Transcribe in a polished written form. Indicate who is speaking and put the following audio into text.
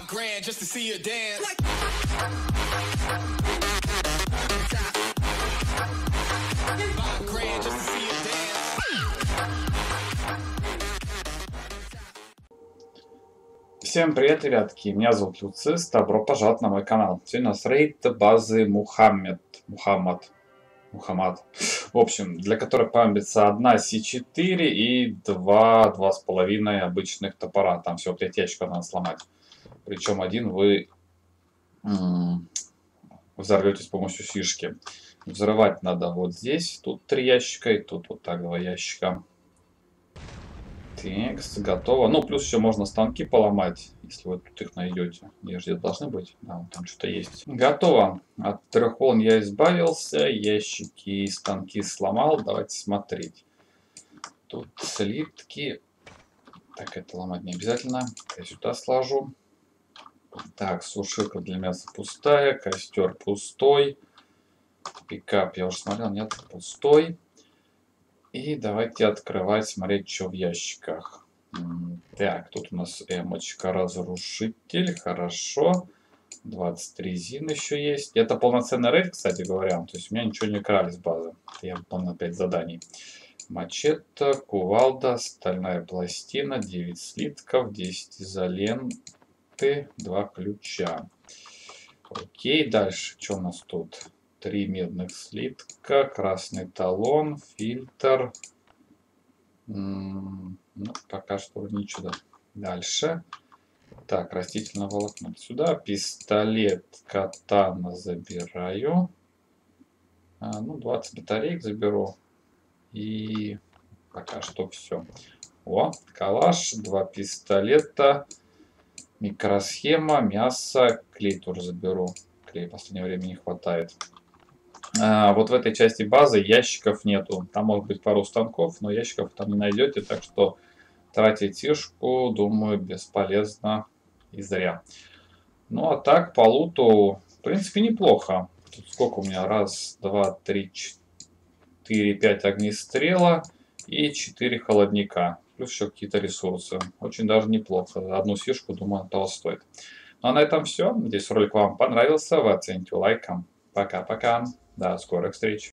Speaker 1: grand just to see you dance. $5 grand just to see you dance.
Speaker 2: Всем привет, ребятки, меня зовут Люцист, добро пожаловать на мой канал. Сегодня у нас рейд базы Мухаммад. В общем, для которой понадобится одна C4 и 2,5 обычных топора. Там всего 5 ящиков надо сломать. Причем один вы взорвете с помощью фишки. Взрывать надо вот здесь. Тут 3 ящика и тут вот так 2 ящика. Так, готово. Ну, плюс еще можно станки поломать, если вы тут их найдете. Они же должны быть. Да, вот там что-то есть. Готово. От 3 волн я избавился. Ящики и станки сломал. Давайте смотреть. Тут слитки. Так, это ломать не обязательно. Я сюда сложу. Так, сушилка для мяса пустая. Костер пустой. Пикап я уже смотрел. Нет, пустой. И давайте открывать, смотреть, что в ящиках. Так, тут у нас эмочка разрушитель. Хорошо. 20 резин еще есть. Это полноценный рейд, кстати говоря. То есть у меня ничего не крали с базы. Я выполнил 5 заданий. Мачете, кувалда, стальная пластина, 9 слитков, 10 изоленты, 2 ключа. Окей, дальше. Что у нас тут? 3 медных слитка, красный талон, фильтр. Ну, пока что ничего. Дальше. Так, растительное волокно сюда. Пистолет катана забираю. Ну, 20 батареек заберу. И пока что все. О, калаш, 2 пистолета, микросхема, мясо, клей тоже заберу. Клей в последнее время не хватает. Вот в этой части базы ящиков нету. Там может быть пару станков, но ящиков там не найдете. Так что тратить тишку, думаю, бесполезно и зря. Ну а так, по луту, в принципе, неплохо. Тут сколько у меня? Раз, два, три, 4, 5 огнестрела и 4 холодника. Плюс еще какие-то ресурсы. Очень даже неплохо. Одну фишку, думаю, того стоит. Ну а на этом все. Надеюсь, ролик вам понравился. Вы оцените лайком. Пока-пока. До скорых встреч.